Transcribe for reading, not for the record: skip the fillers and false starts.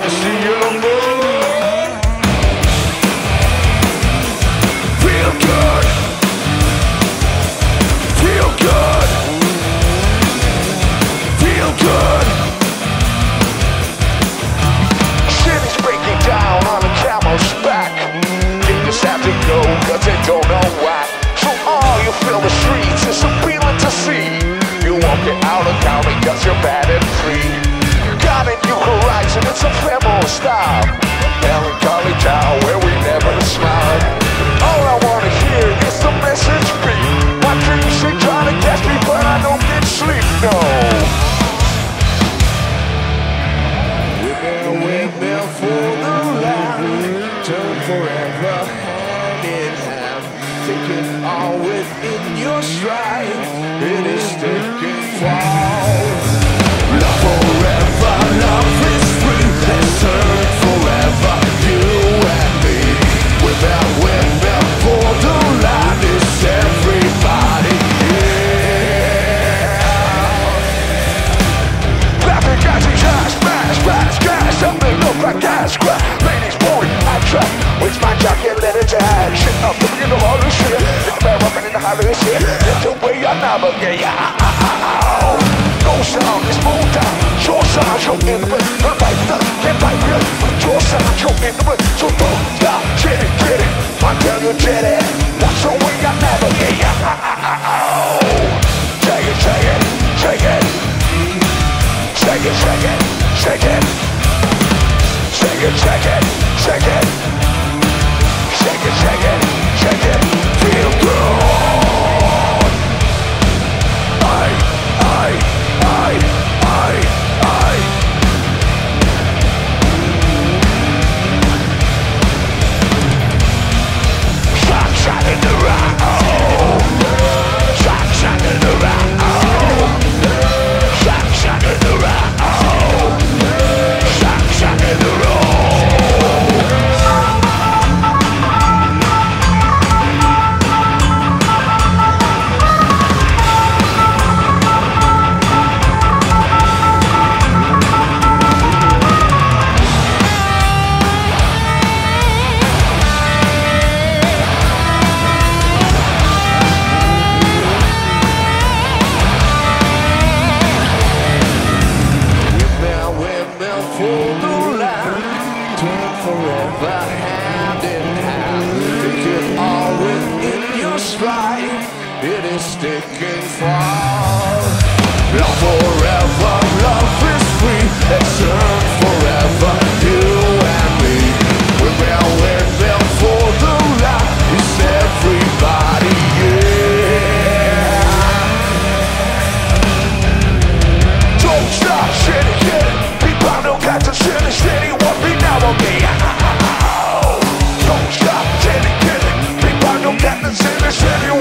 see you move. Feel good. Feel good. Feel good. City's breaking down on a camel's back. They just have to go cause they don't know why. So all you feel the streets is appealing to see. You won't get out of town because you're bad and free. Got a new horizon, it's a Femo style. Melancholy town where we never smile. All I wanna hear is the message beat. My dreams they try to catch me, but I don't get sleep, no. We're for the land, turn forever hand in hand. Take it all within your stride. It is taking fall. Love forever, love is free. Let's turn forever, you and me. Without windmill for the land is everybody here. Laughing guys and cash, smash, gas. Something look like gas, crack. Ladies boring, I try. With my jacket, let it drag. Shit up, look in the hall of shit. In the bed, rockin' in the hollow shit. That's the way I navigate. No sound is moved down. Your side, you're in the way. Her life does get right here. But your side, you're in the way. So don't stop, get it. Until you get it. That's the way I navigate. Shake it. Shake it. Shake it. Shake it. Shake it. Feel good. I. Shine in the round. Shine in the round. Shine in the round. Shine in the road. Forever hand in hand, take it all within your stride. It is sticking far. Love forever, love is free. Let's turn forever, you and me. We're windmill for the light. It's everybody, yeah. Don't stop, shit it. People don't got to sit and steady. What we now will be. Don't stop, get it. People don't got to sit and steady.